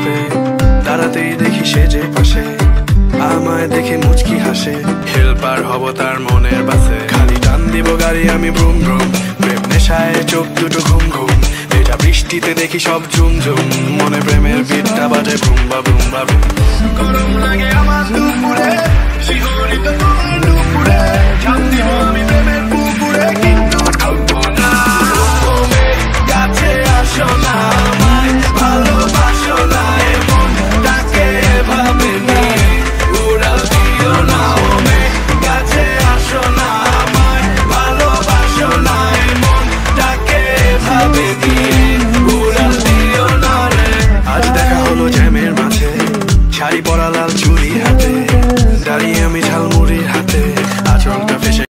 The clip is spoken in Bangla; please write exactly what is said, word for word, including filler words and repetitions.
স্টপে দাঁড়াতেই দেখি সে যে পাশে, আমায় দেখে মুচকি হাসে। হেল্পার হব তার মনের বাসে, খালি টান দিব গাড়ি আমি ব্রুম ব্রুম। প্রেম নেশায় চোখ দুটো ঘুম ঘুম, এটা বৃষ্টিতে দেখি সব ঝুম ঝুম। মনে প্রেমের বিটটা বাজে বুম বা বুম বা বুম। গরম লাগে আমার দুপুরে, শিহরিত